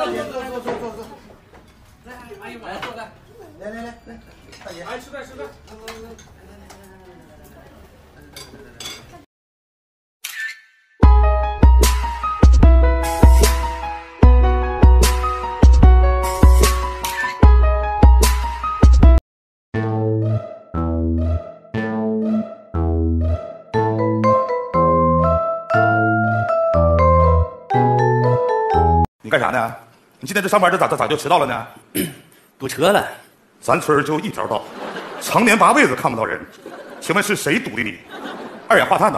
来，阿姨，来坐来。来，大爷，哎，吃饭。 你干啥呢？你今天这上班这咋就迟到了呢？ 堵车了。 咱村就一条道，常年8辈子看不到人，请问是谁堵的你？二氧化碳呢？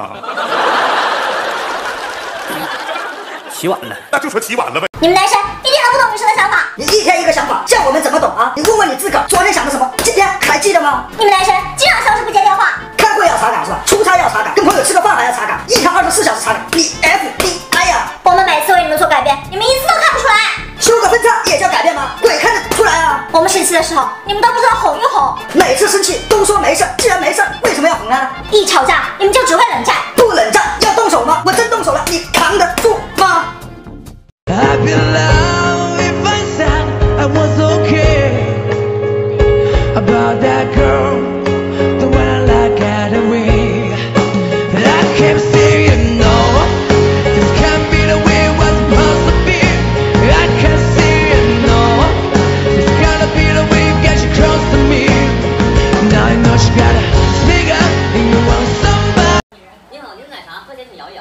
起晚了。 那就说起晚了呗。 你们男生一点都不懂女生的想法。 你一天一个想法，叫我们怎么懂啊？你问问你自个儿，昨天想的什么？今天还记得吗？ 你们男生经常消失不接电话， 开会要查岗是吧？出差要查岗，跟朋友吃个饭还要查岗，一天24小时查岗，你 FBI 呀！ 我们每次为你们做改变，你们一次都看不出来。 修个分叉也叫改变吗？鬼看得出来啊！ 我们生气的时候，你们都不知道哄一哄。 每次生气都说没事，既然没事，为什么要哄呢？ 一吵架，你们就只会冷战。 不冷战要动手吗？我真动手了，你扛得住吗？I believe if I said I was okay about that girl, the one I like at away. I kept saying no, this can't be the way it was supposed to be. I can't say no, this gotta be the way you get you close to me. Now I know you gotta speak up and you want somebody. 你好，您奶茶，喝点请摇一摇。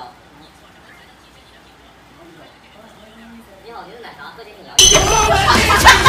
你好，您的奶茶，喝点请摇一摇。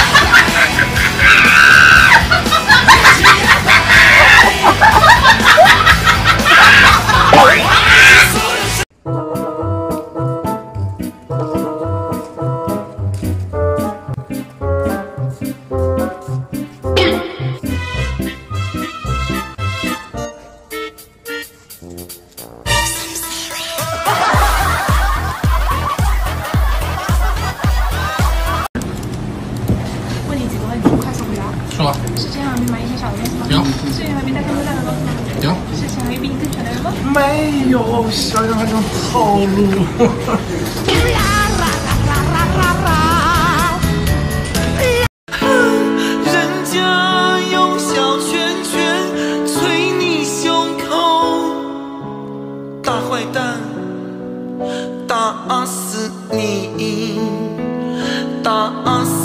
问你几个问题，快速回答。 说。 是这样，你买一些小的东西吗？ 有。 是这样比大家都大的东西吗？ 有。 是想要比你更全的人吗？ 没有，想想那种套路。 人家用小拳拳捶你胸口，大坏蛋，打死你，打死。